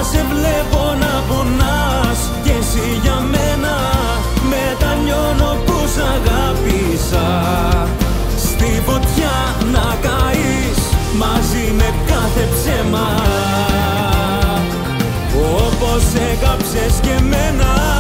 σε βλέπω να πονάς κι εσύ για μένα, μετανιώνω που σ' αγάπησα. Στη φωτιά να καείς μαζί με κάθε ψέμα, όπως έκαψες και εμένα.